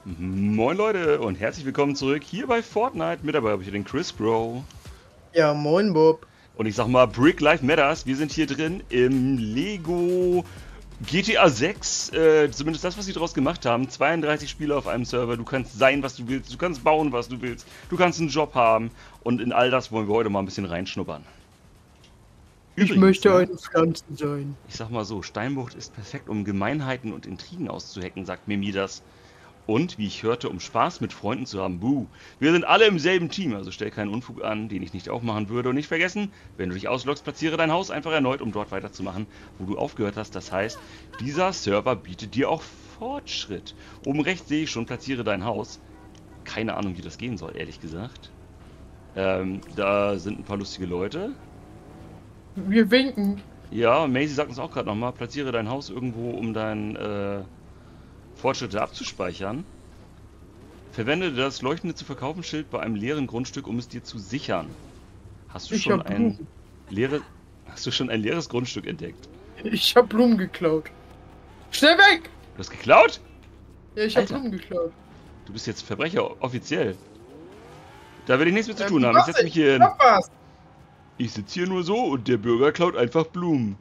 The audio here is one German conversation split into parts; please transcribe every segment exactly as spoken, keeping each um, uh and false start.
Moin Leute und herzlich willkommen zurück hier bei Fortnite. Mit dabei habe ich den Chris Bro. Ja, moin Bob. Und ich sag mal, Brick Life Matters. Wir sind hier drin im Lego G T A sechs. Äh, zumindest das, was sie daraus gemacht haben. zweiunddreißig Spieler auf einem Server. Du kannst sein, was du willst. Du kannst bauen, was du willst. Du kannst einen Job haben. Und in all das wollen wir heute mal ein bisschen reinschnuppern. Übrigens, ich möchte eine Pflanze sein. Ich sag mal so, Steinbucht ist perfekt, um Gemeinheiten und Intrigen auszuhacken, sagt Mimi das. Und, wie ich hörte, um Spaß mit Freunden zu haben. Buh. Wir sind alle im selben Team, also stell keinen Unfug an, den ich nicht auch machen würde. Und nicht vergessen, wenn du dich ausloggst, platziere dein Haus einfach erneut, um dort weiterzumachen, wo du aufgehört hast. Das heißt, dieser Server bietet dir auch Fortschritt. Oben rechts sehe ich schon, platziere dein Haus. Keine Ahnung, wie das gehen soll, ehrlich gesagt. Ähm, da sind ein paar lustige Leute. Wir winken. Ja, Maisie sagt uns auch gerade nochmal, platziere dein Haus irgendwo, um dein... Äh, Fortschritte abzuspeichern. Verwende das leuchtende zu verkaufen Schild bei einem leeren Grundstück, um es dir zu sichern. Hast du ich schon ein leere, hast du schon ein leeres Grundstück entdeckt? Ich habe Blumen geklaut. Schnell weg! Du hast geklaut? Ja, ich habe Blumen geklaut. Du bist jetzt Verbrecher, offiziell. Da will ich nichts mit zu tun ja, haben. Ich setze mich hier hin. Was? Ich sitze hier nur so und der Bürger klaut einfach Blumen.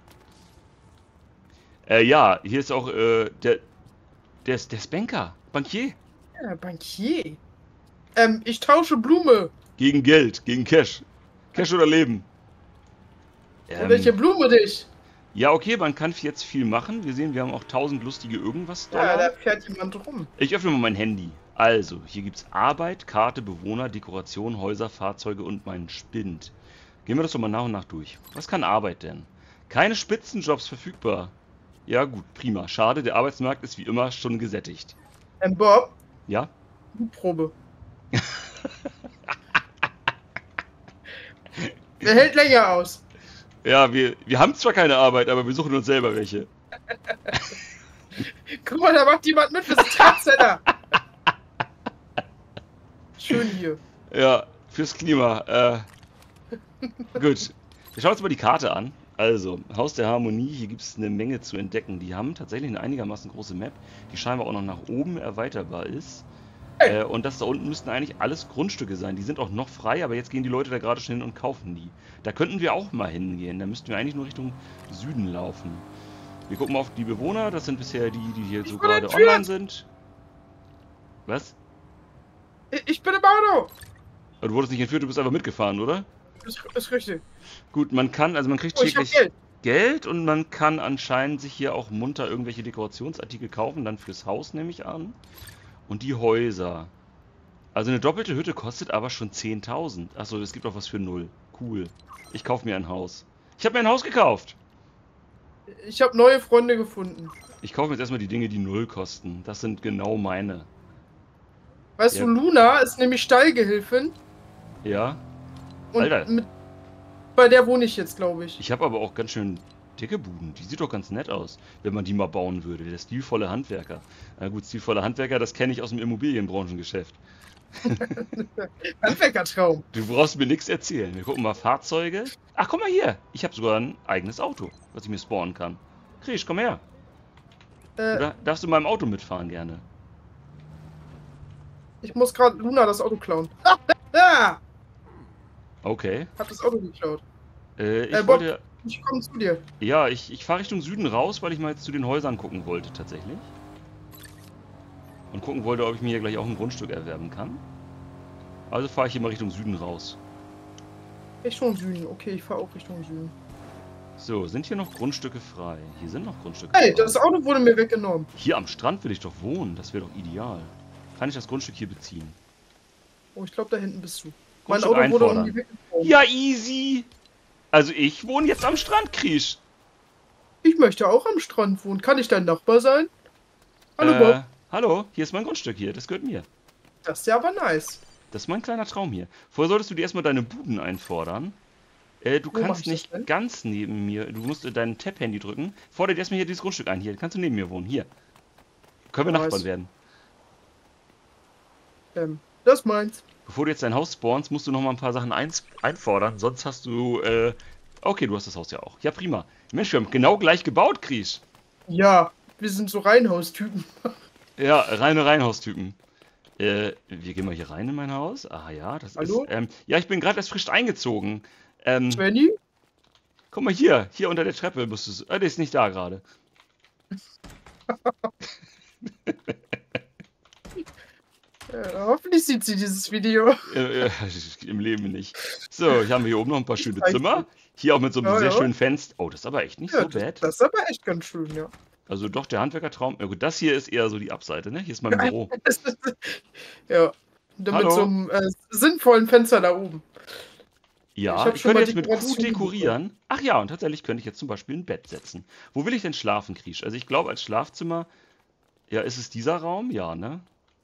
Äh, ja, hier ist auch äh, der Der ist, der ist Banker. Bankier. Ja, Bankier. Ähm, ich tausche Blume. Gegen Geld, gegen Cash. Cash oder Leben. Ähm, welche Blume dich? Ja, okay, man kann jetzt viel machen. Wir sehen, wir haben auch tausend lustige irgendwas da. Ja, da fährt jemand rum. Ich öffne mal mein Handy. Also, hier gibt es Arbeit, Karte, Bewohner, Dekoration, Häuser, Fahrzeuge und meinen Spind. Gehen wir das doch mal nach und nach durch. Was kann Arbeit denn? Keine Spitzenjobs verfügbar. Ja gut, prima. Schade, der Arbeitsmarkt ist wie immer schon gesättigt. Ähm, Bob? Ja? Probe. Wer hält länger aus? Ja, wir, wir haben zwar keine Arbeit, aber wir suchen uns selber welche. Guck mal, da macht jemand mit, wir sind Trendsetter. Schön hier. Ja, fürs Klima. Äh, gut. Wir schauen uns mal die Karte an. Also, Haus der Harmonie, hier gibt es eine Menge zu entdecken. Die haben tatsächlich eine einigermaßen große Map, die scheinbar auch noch nach oben erweiterbar ist. Hey. Äh, und das da unten müssten eigentlich alles Grundstücke sein. Die sind auch noch frei, aber jetzt gehen die Leute da gerade schnell hin und kaufen die. Da könnten wir auch mal hingehen. Da müssten wir eigentlich nur Richtung Süden laufen. Wir gucken mal auf die Bewohner. Das sind bisher die, die hier ich so gerade online sind. Was? Ich bin im Auto! Du wurdest nicht entführt, du bist einfach mitgefahren, oder? Das ist richtig. Gut, man kann, also man kriegt oh, täglich Geld. Geld und man kann anscheinend sich hier auch munter irgendwelche Dekorationsartikel kaufen, dann fürs Haus nehme ich an. Und die Häuser. Also eine doppelte Hütte kostet aber schon zehntausend. Achso, es gibt auch was für null. Cool. Ich kaufe mir ein Haus. Ich habe mir ein Haus gekauft. Ich habe neue Freunde gefunden. Ich kaufe mir jetzt erstmal die Dinge, die null kosten. Das sind genau meine. Weißt ja. du, Luna ist nämlich Stallgehilfin. Ja. Und Alter. Mit, bei der wohne ich jetzt, glaube ich. Ich habe aber auch ganz schön dicke Buden. Die sieht doch ganz nett aus, wenn man die mal bauen würde. Der stilvolle Handwerker. Na gut, stilvolle Handwerker, das kenne ich aus dem Immobilienbranchengeschäft. Handwerkertraum. Du brauchst mir nichts erzählen. Wir gucken mal Fahrzeuge. Ach, guck mal hier. Ich habe sogar ein eigenes Auto, was ich mir spawnen kann. Krisch, komm her. Äh, Oder darfst du in meinem Auto mitfahren gerne? Ich muss gerade Luna das Auto klauen. Ah, ah! Okay. Hab das Auto geklaut. Äh, ich äh, Bob, wollte... ich komme zu dir. Ja, ich, ich fahre Richtung Süden raus, weil ich mal jetzt zu den Häusern gucken wollte, tatsächlich. Und gucken wollte, ob ich mir hier gleich auch ein Grundstück erwerben kann. Also fahre ich hier mal Richtung Süden raus. Richtung Süden, okay, ich fahre auch Richtung Süden. So, sind hier noch Grundstücke frei? Hier sind noch Grundstücke hey, frei. Hey, das Auto wurde mir weggenommen. Hier am Strand will ich doch wohnen, das wäre doch ideal. Kann ich das Grundstück hier beziehen? Oh, ich glaube, da hinten bist du. Mein Auto wurde um die weggenommen. Ja, easy! Also ich wohne jetzt am Strand, Krisch. Ich möchte auch am Strand wohnen. Kann ich dein Nachbar sein? Hallo, äh, Bob. Hallo, hier ist mein Grundstück hier, das gehört mir. Das ist ja aber nice. Das ist mein kleiner Traum hier. Vorher solltest du dir erstmal deine Buden einfordern. Äh, du Wo kannst nicht ganz neben mir, du musst dein Tab-Handy drücken. Fordere dir erstmal hier dieses Grundstück ein. Hier, kannst du neben mir wohnen. Hier. Können wir nice. Nachbarn werden. Ähm, das ist meins. Bevor du jetzt dein Haus spawnst, musst du noch mal ein paar Sachen ein einfordern. Sonst hast du, äh... Okay, du hast das Haus ja auch. Ja, prima. Mensch, wir haben genau gleich gebaut, Krisch. Ja, wir sind so Reihenhaustypen. Ja, reine Reihenhaustypen. Äh, wir gehen mal hier rein in mein Haus. Ah ja, das ist. Hallo? Ähm, ja, ich bin gerade erst frisch eingezogen. Ähm, Svenny? guck mal hier, hier unter der Treppe musst du. Äh, der ist nicht da gerade. Ja, hoffentlich sieht sie dieses Video. Äh, äh, im Leben nicht. So, hier haben wir hier oben noch ein paar Ich schöne zeig's Zimmer. dir. Hier auch mit so einem Ja, sehr ja. schönen Fenster. Oh, das ist aber echt nicht Ja, so das, bad. das ist aber echt ganz schön, ja. Also doch, der Handwerkertraum. Ja gut, das hier ist eher so die Abseite, ne? Hier ist mein Büro. Ja. Mit so Hallo. einem äh, sinnvollen Fenster da oben. Ja, Ich hab ich schon könnte mal jetzt mit Q Dekoration dekorieren. Ach ja, und tatsächlich könnte ich jetzt zum Beispiel ein Bett setzen. Wo will ich denn schlafen, Krisch? Also ich glaube als Schlafzimmer, ja, ist es dieser Raum? Ja, ne?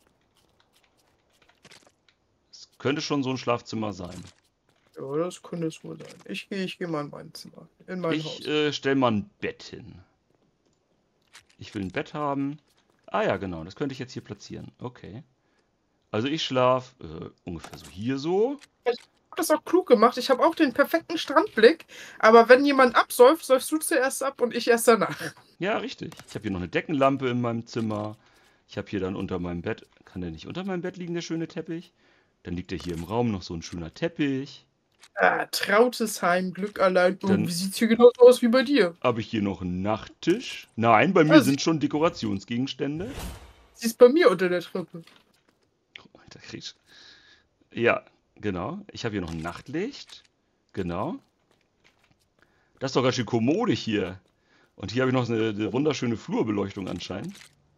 Es könnte schon so ein Schlafzimmer sein. Ja, das könnte es wohl sein. Ich gehe ich geh mal in mein Zimmer. In mein Ich Haus. äh, stelle mal ein Bett hin. Ich will ein Bett haben. Ah ja, genau, das könnte ich jetzt hier platzieren. Okay. Also ich schlafe äh, ungefähr so hier so. Ich habe das auch klug gemacht. Ich habe auch den perfekten Strandblick. Aber wenn jemand absäuft, säufst du zuerst ab und ich erst danach. Ja, richtig. Ich habe hier noch eine Deckenlampe in meinem Zimmer. Ich habe hier dann unter meinem Bett, kann der nicht unter meinem Bett liegen, der schöne Teppich? Dann liegt ja hier im Raum noch so ein schöner Teppich. Ah, trautes Heim, Glück allein. Oh, Dann wie sieht's hier genauso aus wie bei dir? habe ich hier noch einen Nachttisch. Nein, bei mir Ah, sind schon Dekorationsgegenstände. sie ist bei mir unter der Treppe. Oh, Alter, Krieg. Ja, genau. Ich habe hier noch ein Nachtlicht. Genau. Das ist doch ganz schön kommodig hier. Und hier habe ich noch eine, eine wunderschöne Flurbeleuchtung anscheinend.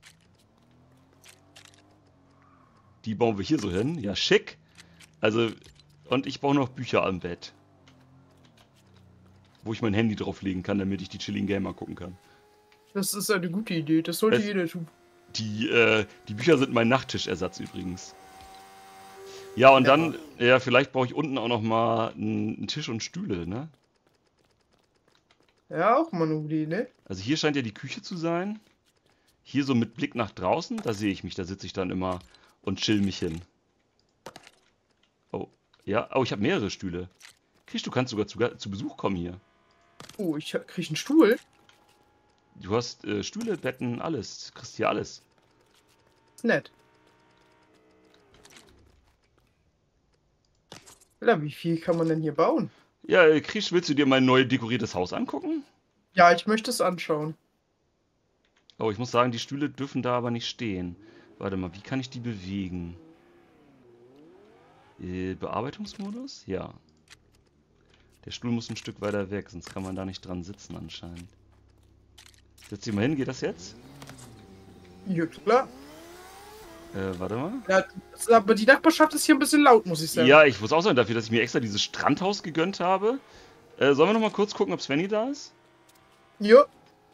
Die bauen wir hier so hin. Ja, schick. Also, und ich brauche noch Bücher am Bett. Wo ich mein Handy drauflegen kann, damit ich die Chilling Gamer gucken kann. Das ist eine gute Idee. Das sollte Es- jeder tun. Die, äh, die Bücher sind mein Nachttischersatz übrigens. Ja, und dann, ja, vielleicht brauche ich unten auch noch mal einen, einen Tisch und Stühle, ne? Ja, auch mal eine gute Idee. Also hier scheint ja die Küche zu sein. Hier so mit Blick nach draußen, da sehe ich mich, da sitze ich dann immer und chill mich hin. Oh, ja, oh, ich habe mehrere Stühle. Krisch, du kannst sogar zu, zu Besuch kommen hier. Oh, ich krieg einen Stuhl. Du hast äh, Stühle, Betten, alles. Du kriegst hier alles. Ist nett. Ja, wie viel kann man denn hier bauen? Ja, äh, Krisch, willst du dir mein neu dekoriertes Haus angucken? Ja, ich möchte es anschauen. Oh, ich muss sagen, die Stühle dürfen da aber nicht stehen. Warte mal, wie kann ich die bewegen? Äh, Bearbeitungsmodus? Ja. Der Stuhl muss ein Stück weiter weg, sonst kann man da nicht dran sitzen anscheinend. Setz dich mal hin, geht das jetzt? Ja, klar. Äh, warte mal. Ja, das, aber die Nachbarschaft ist hier ein bisschen laut, muss ich sagen. Ja, ich muss auch sagen, dafür, dass ich mir extra dieses Strandhaus gegönnt habe. Äh, sollen wir noch mal kurz gucken, ob Svenny da ist? Ja,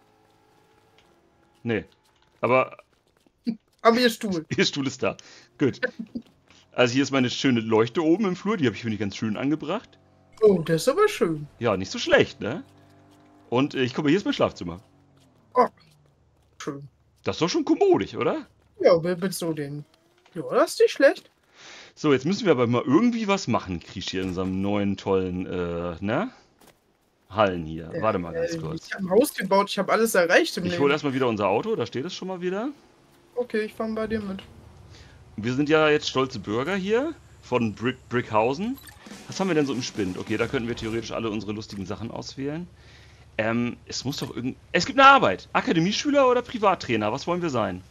Nee. Aber aber ihr Stuhl. ihr Stuhl ist da. Gut. Also hier ist meine schöne Leuchte oben im Flur, die habe ich, finde ich, ganz schön angebracht. Oh, das ist aber schön. Ja, nicht so schlecht, ne? Und äh, ich gucke mal, hier ist mein Schlafzimmer. Oh, schön. Das ist doch schon kommodig, oder? Ja, mit, mit so den. Ja, das ist nicht schlecht. So, jetzt müssen wir aber mal irgendwie was machen, Krisch, hier in unserem neuen, tollen, äh, ne? Hallen hier. Warte mal ganz Äh, kurz. Ich habe ein Haus gebaut, ich habe alles erreicht im Ich Leben. hole erstmal wieder unser Auto, da steht es schon mal wieder. Okay, ich fange bei dir mit. Wir sind ja jetzt stolze Bürger hier von Brick Brickhausen. Was haben wir denn so im Spind? Okay, da könnten wir theoretisch alle unsere lustigen Sachen auswählen. Ähm, es muss doch irgend... Es gibt eine Arbeit. Akademieschüler oder Privattrainer? Was wollen wir sein?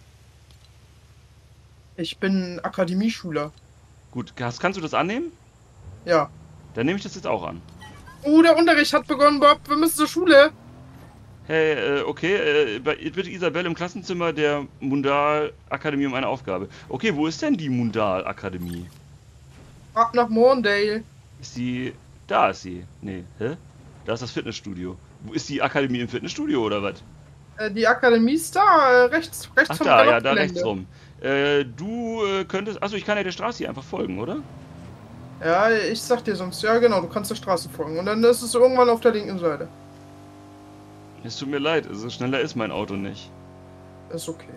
Ich bin Akademieschüler. Gut, kannst, kannst du das annehmen? Ja. Dann nehme ich das jetzt auch an. Oh, der Unterricht hat begonnen, Bob. Wir müssen zur Schule. Hey, äh, okay, äh, bei- bitte Isabel im Klassenzimmer der Mundal-Akademie um eine Aufgabe. Okay, wo ist denn die Mundal-Akademie? Ab nach Morndale. Ist sie... Da ist sie. Nee, hä? Da ist das Fitnessstudio. Wo ist die Akademie im Fitnessstudio oder was? Äh, die Akademie ist da, äh, rechts, rechts Ach vom da, ja, da Galoppgelände. rechts rum. Äh, du äh, könntest... Achso, ich kann ja der Straße hier einfach folgen, oder? Ja, ich sag dir sonst. Ja, genau, du kannst der Straße folgen. Und dann ist es irgendwann auf der linken Seite. Es tut mir leid, so schneller ist mein Auto nicht. Ist okay.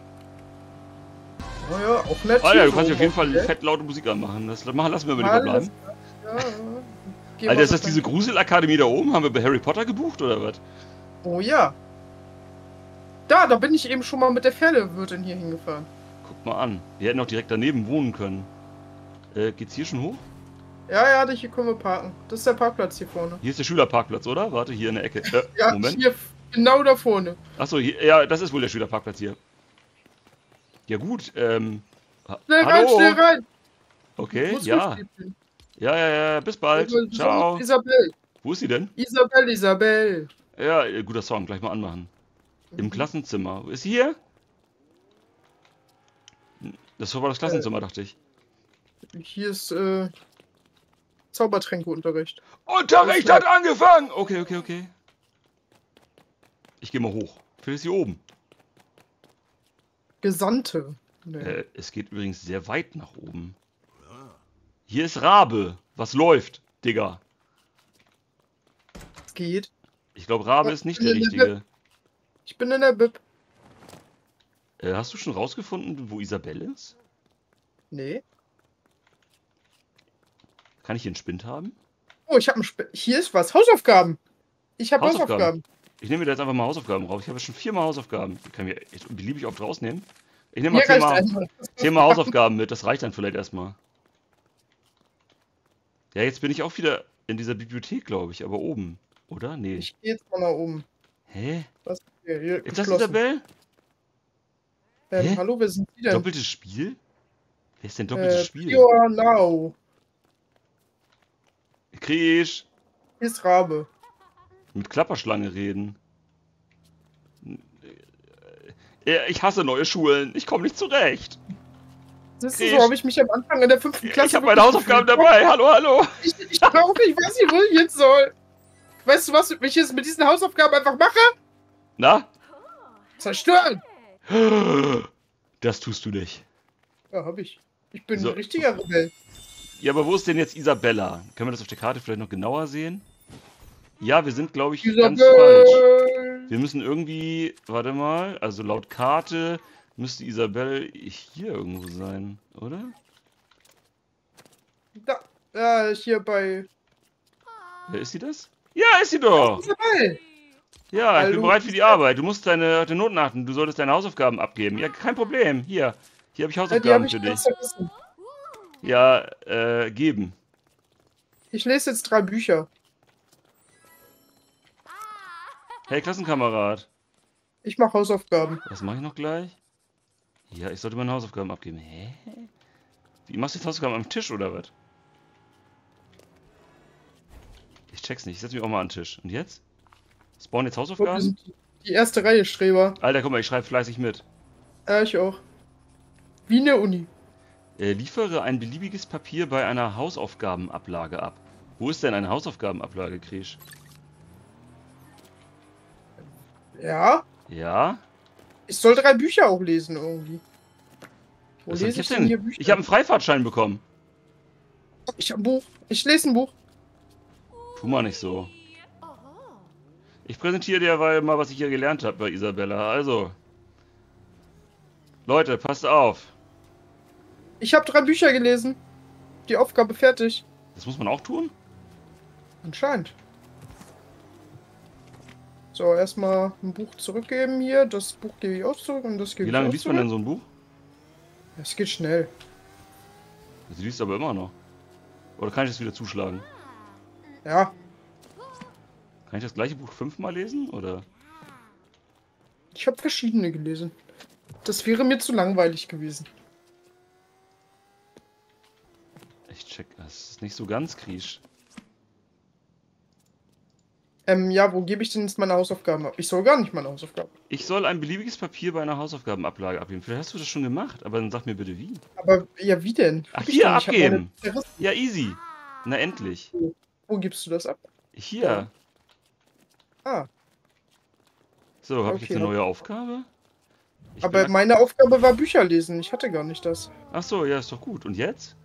Oh ja, auch nett. Ah hier ja, du so kannst hier auf jeden rum, Fall okay? fett laute Musik anmachen. Das machen, lassen wir mal lieber Alles bleiben. klar, ja, ja. Geh Alter, mal ist das bitte. diese Gruselakademie da oben? Haben wir bei Harry Potter gebucht oder was? Oh ja. Da, da bin ich eben schon mal mit der Pferdewirtin hier hingefahren. Guck mal an. Wir hätten auch direkt daneben wohnen können. Äh, geht's hier schon hoch? Ja, ja, hier können wir parken. Das ist der Parkplatz hier vorne. Hier ist der Schülerparkplatz, oder? Warte, hier in der Ecke. Äh, Ja, Moment. hier genau da vorne. Achso, ja, das ist wohl der Schülerparkplatz hier. Ja gut, ähm... ha- Schnell rein, Hallo? schnell rein. Okay, Muss ja. durchgehen. Ja, ja, ja, bis bald. So, Ciao. Isabel. Wo ist sie denn? Isabel, Isabel. Ja, äh, guter Song, gleich mal anmachen. Im Mhm. Klassenzimmer. Ist sie hier? Das war das Klassenzimmer, dachte ich. Hier ist äh, Zaubertränkeunterricht. Unterricht hat angefangen! Okay, okay, okay. Ich gehe mal hoch. Vielleicht ist sie oben. Gesandte. Nee. Äh, es geht übrigens sehr weit nach oben. Hier ist Rabe. Was läuft, Digga? Es geht. Ich glaube, Rabe ist nicht der richtige. Ich bin in der Bib. Äh, hast du schon rausgefunden, wo Isabel ist? Nee. Kann ich hier einen Spind haben? Oh, ich habe ein Sp Hier ist was. Hausaufgaben. Ich habe Hausaufgaben. Hausaufgaben. Ich nehme mir da jetzt einfach mal Hausaufgaben raus. Ich habe jetzt schon viermal Hausaufgaben. Die kann ich mir echt beliebig oft rausnehmen. Ich nehme mal Mir reicht zehnmal, einmal. zehnmal Hausaufgaben mit. Das reicht dann vielleicht erstmal. Ja, jetzt bin ich auch wieder in dieser Bibliothek, glaube ich. Aber oben. Oder? Nee. Ich gehe jetzt mal nach oben. Hä? Was? Hier, hier, Ist das geschlossen. Isabel? Ähm, Hä? hallo, wer sind Sie denn? Doppeltes Spiel? Wer ist denn doppeltes Äh, Spiel? Prior Now. Krisch. Hier ist Rabe. Mit Klapperschlange reden. Äh, Ich hasse neue Schulen. Ich komme nicht zurecht. Siehst du, Krisch. so habe ich mich am Anfang in der fünften Klasse. Ich habe meine wirklich Hausaufgaben gefühlt. dabei. Hallo, hallo. Ich, ich brauche, ich weiß nicht, wo ich jetzt soll. Weißt du was, wenn ich jetzt mit diesen Hausaufgaben einfach mache? Na? Zerstören! Das tust du nicht. Ja, hab ich. Ich bin So. ein richtiger Rebell. Ja, aber wo ist denn jetzt Isabella? Können wir das auf der Karte vielleicht noch genauer sehen? Ja, wir sind, glaube ich, ganz falsch. Isabel! Wir müssen irgendwie, warte mal, also laut Karte müsste Isabel hier irgendwo sein, oder? Da, äh, hier bei Wer ist sie das? Ja, ist sie doch! Isabel! Ja, ich bin Hallo, bereit für die Isabel. Arbeit. Du musst deine, deine Noten achten. Du solltest deine Hausaufgaben abgeben. Ja, kein Problem. Hier, hier habe ich Ja, die Hausaufgaben habe ich für dich. ganz vergessen. Ja, äh, geben. Ich lese jetzt drei Bücher. Hey, Klassenkamerad. Ich mache Hausaufgaben. Was mache ich noch gleich? Ja, ich sollte meine Hausaufgaben abgeben. Hä? Wie machst du jetzt Hausaufgaben am Tisch oder was? Ich check's nicht. Ich setze mich auch mal an den Tisch. Und jetzt? Spawn jetzt Oh, wir Hausaufgaben? sind die erste Reihe, Streber. Alter, guck mal, ich schreibe fleißig mit. Ja, ich auch. Wie in der Uni. Äh, liefere ein beliebiges Papier bei einer Hausaufgabenablage ab. Wo ist denn eine Hausaufgabenablage, Krisch? Ja? Ja? Ich soll drei Bücher auch lesen irgendwie. Wo Was soll lese ich ich jetzt denn hier denn? Bücher? Ich habe einen Freifahrtschein bekommen. Ich hab ein Buch. Ich lese ein Buch. Tu mal nicht so. Ich präsentiere dir weil mal, was ich hier gelernt habe bei Isabella. Also. Leute, passt auf. Ich habe drei Bücher gelesen. Die Aufgabe fertig. Das muss man auch tun? Anscheinend. So, erstmal ein Buch zurückgeben hier. Das Buch gebe ich auch zurück und das gebe Wie ich lange auch liest man zurück. denn so ein Buch? Es geht schnell. Sie liest aber immer noch. Oder kann ich das wieder zuschlagen? Ja, Kann ich das gleiche Buch fünfmal lesen? Oder? ich habe verschiedene gelesen. Das wäre mir zu langweilig gewesen. Ich check. Das ist nicht so ganz Krisch. Ähm, ja, wo gebe ich denn jetzt meine Hausaufgaben ab? Ich soll gar nicht meine Hausaufgaben. Ich soll ein beliebiges Papier bei einer Hausaufgabenablage abgeben. Vielleicht hast du das schon gemacht, aber dann sag mir bitte wie. Aber, ja, wie denn? Ach, Hab ich hier, doch nicht. Ich hab abgeben. meine zerrissen. Ja, easy. Na endlich. Wo gibst du das ab? Hier. Ja. Ah, So, habe ich jetzt Okay. eine neue Aufgabe? Ich aber bin- meine Aufgabe war Bücher lesen. Ich hatte gar nicht das. Ach so, ja, ist doch gut. Und jetzt?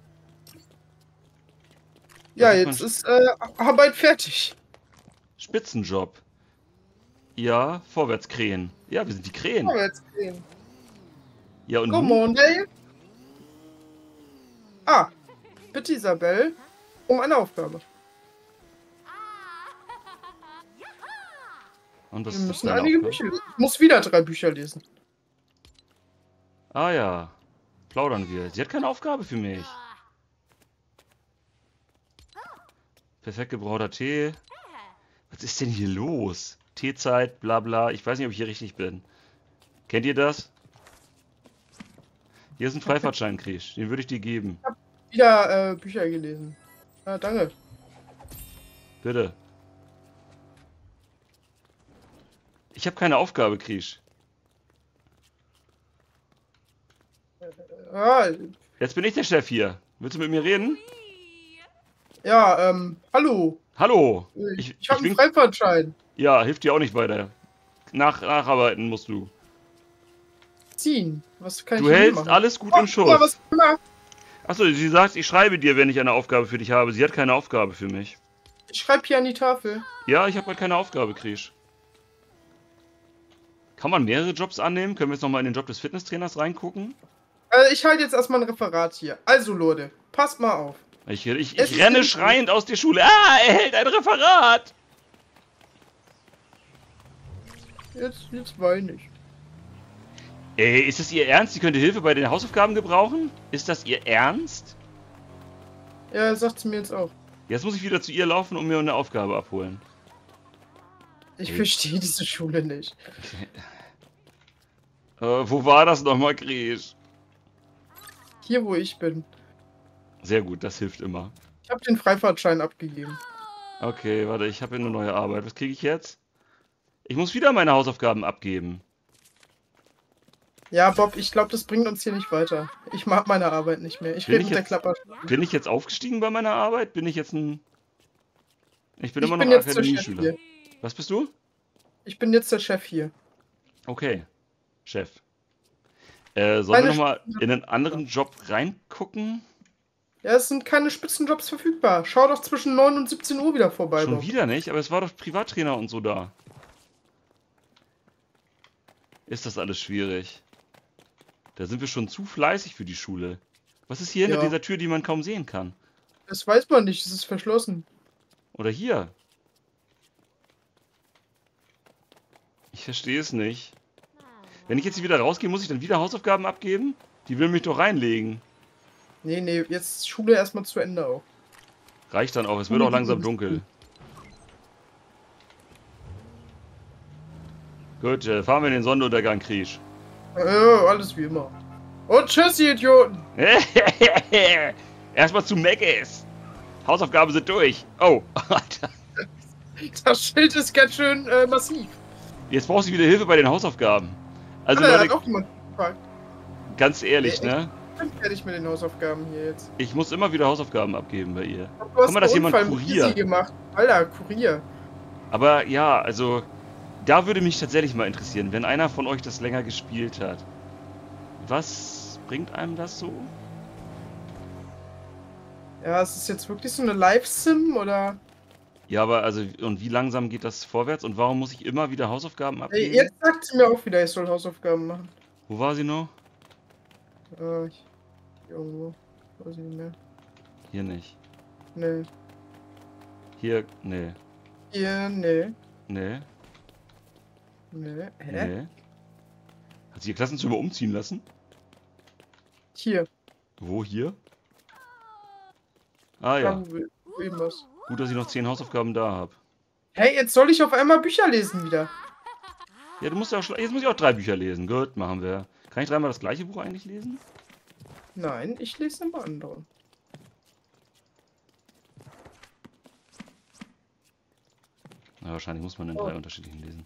Ja, Das ist jetzt mein- ist äh, Arbeit fertig. Spitzenjob. Ja, Vorwärtskrähen. Ja, wir sind die Krähen. Aber jetzt sehen. Ja, und Come nun? on, Dale. Ah, bitte Isabel, um eine Aufgabe. Und was Wir ist müssen deine einige Aufgabe? Bücher lesen. Ich muss wieder drei Bücher lesen. Ah ja, plaudern wir. Sie hat keine Aufgabe für mich. Perfekt gebrauchter Tee. Was ist denn hier los? Teezeit, bla bla. Ich weiß nicht, ob ich hier richtig bin. Kennt ihr das? Hier ist ein Freifahrtschein, Krisch. Den würde ich dir geben. Wieder äh, Bücher gelesen. Ah, danke. Bitte. Ich habe keine Aufgabe, Krisch. Ah, Jetzt bin ich der Chef hier. Willst du mit mir reden? ja, ähm, hallo. Hallo. Ich, Ich, ich habe ich einen wink- Freifahrtschein. Ja, hilft dir auch nicht weiter. Nach, nacharbeiten musst du. Ziehen. Was kann Du ich denn hältst machen? alles gut Oh, im guck mal, Schuss. was ich gemacht. Achso, sie sagt, ich schreibe dir, wenn ich eine Aufgabe für dich habe. Sie hat keine Aufgabe für mich. Ich schreibe hier an die Tafel. Ja, ich habe halt keine Aufgabe, Krisch. Kann man mehrere Jobs annehmen? Können wir jetzt nochmal in den Job des Fitnesstrainers reingucken? Also ich halte jetzt erstmal ein Referat hier. Also Leute, passt mal auf. Ich, ich, Es ich ist renne wichtig. schreiend aus der Schule. Ah, er hält ein Referat! Jetzt, jetzt weine ich. Ey, ist das Ihr Ernst? Sie könnte Hilfe bei den Hausaufgaben gebrauchen? Ist das Ihr Ernst? Ja, sagt sie mir jetzt auch. Jetzt muss ich wieder zu ihr laufen und mir eine Aufgabe abholen. Ich Hey. verstehe diese Schule nicht. Äh, wo war das nochmal, Krisch? Hier, wo ich bin. Sehr gut, das hilft immer. Ich habe den Freifahrtschein abgegeben. Okay, warte, ich habe hier eine neue Arbeit. Was kriege ich jetzt? Ich muss wieder meine Hausaufgaben abgeben. Ja, Bob, ich glaube, das bringt uns hier nicht weiter. Ich mag meine Arbeit nicht mehr. Ich Bin rede ich mit der jetzt- Klapper. Bin ich jetzt aufgestiegen bei meiner Arbeit? Bin ich jetzt ein... Ich bin Ich immer bin noch jetzt der Chef Akademieschüler. hier. Was bist du? Ich bin jetzt der Chef hier. Okay, Chef. Äh, sollen wir Meine nochmal in einen anderen Job reingucken? Ja, es sind keine Spitzenjobs verfügbar. Schau doch zwischen neun und siebzehn Uhr wieder vorbei, Schon Bob. wieder nicht, aber es war doch Privattrainer und so da. Ist das alles schwierig? Da sind wir schon zu fleißig für die Schule. Was ist hier hinter Ja. dieser Tür, die man kaum sehen kann? Das weiß man nicht, es ist verschlossen. Oder hier? Ich verstehe es nicht. Wenn ich jetzt hier wieder rausgehe, muss ich dann wieder Hausaufgaben abgeben? Die will mich doch reinlegen. Nee, nee, jetzt ist Schule erstmal zu Ende auch. Reicht dann auch, es wird auch langsam dunkel. Gut, äh, fahren wir in den Sonnenuntergang, Krisch. Ja, alles wie immer. Und tschüss, ihr Idioten. Erstmal zu Meckes. Hausaufgaben sind durch. Oh, Alter. Das Schild ist ganz schön äh, massiv. Jetzt brauchst du wieder Hilfe bei den Hausaufgaben. Also Alter, Leute, hat auch jemand gefragt. ganz ehrlich, Nee, ne? Ich bin fertig mit den Hausaufgaben hier jetzt. Ich muss immer wieder Hausaufgaben abgeben bei ihr. Du hast Kann man das einen jemand Unfall mit kurieren? Easy gemacht. Alter, Kurier. Aber ja, also da würde mich tatsächlich mal interessieren, wenn einer von euch das länger gespielt hat. Was bringt einem das so? Ja, ist es jetzt wirklich so eine Live-Sim oder? Ja, aber also, und wie langsam geht das vorwärts und warum muss ich immer wieder Hausaufgaben Ey, abgeben? jetzt sagt sie mir auch wieder, ich soll Hausaufgaben machen. Wo war sie noch? Äh, ich, irgendwo. Weiß ich nicht mehr. Hier nicht. Nee. Hier, nee. Hier, nee. Nee, Nee. Hä? nee. Hat sie ihr Klassenzimmer umziehen lassen? Hier. Wo, hier? Ah ja, Da, wo, wo irgendwas. gut, dass ich noch zehn Hausaufgaben da habe. Hey, jetzt soll ich auf einmal Bücher lesen wieder. Ja, du musst ja auch, schla- jetzt muss ich auch drei Bücher lesen. Gut, machen wir. Kann ich dreimal das gleiche Buch eigentlich lesen? Nein, ich lese immer andere. Na, wahrscheinlich muss man in Oh. drei unterschiedlichen lesen.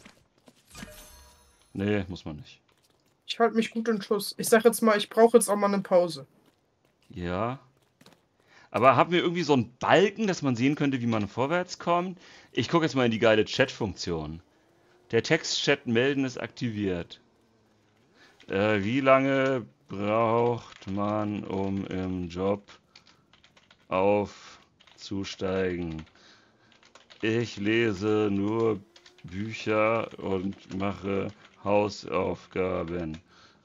Nee, muss man nicht. Ich halte mich gut in Schuss. Ich sag jetzt mal, ich brauche jetzt auch mal eine Pause. Ja. Aber haben wir irgendwie so einen Balken, dass man sehen könnte, wie man vorwärts kommt? Ich gucke jetzt mal in die geile Chat-Funktion. Der Textchat melden ist aktiviert. Äh, wie lange braucht man, um im Job aufzusteigen? Ich lese nur Bücher und mache Hausaufgaben.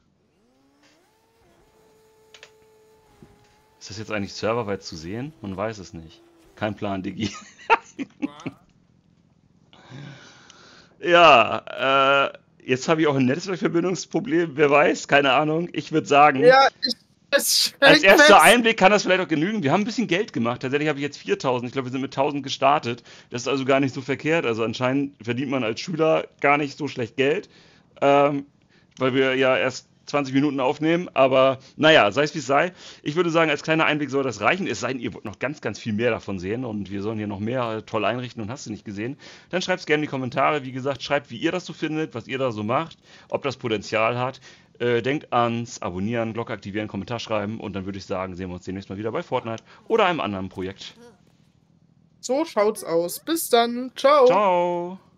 Ist das jetzt eigentlich serverweit zu sehen? Man weiß es nicht. Kein Plan, Digi. Ja, äh, jetzt habe ich auch ein Netzwerkverbindungsproblem. Wer weiß, keine Ahnung. Ich würde sagen, Ja, ich, es als steckt erster fest. Einblick kann das vielleicht auch genügen. Wir haben ein bisschen Geld gemacht. Tatsächlich habe ich jetzt viertausend. Ich glaube, wir sind mit tausend gestartet. Das ist also gar nicht so verkehrt. Also anscheinend verdient man als Schüler gar nicht so schlecht Geld. Ähm, weil wir ja erst zwanzig Minuten aufnehmen. Aber naja, sei es wie es sei. Ich würde sagen, als kleiner Einblick soll das reichen. Es sei denn, ihr wollt noch ganz, ganz viel mehr davon sehen und wir sollen hier noch mehr äh, toll einrichten und hast du nicht gesehen. Dann schreibt es gerne in die Kommentare. Wie gesagt, schreibt, wie ihr das so findet, was ihr da so macht, ob das Potenzial hat. Äh, denkt ans Abonnieren, Glocke aktivieren, Kommentar schreiben und dann würde ich sagen, sehen wir uns demnächst mal wieder bei Fortnite oder einem anderen Projekt. So schaut's aus. Bis dann. Ciao. Ciao!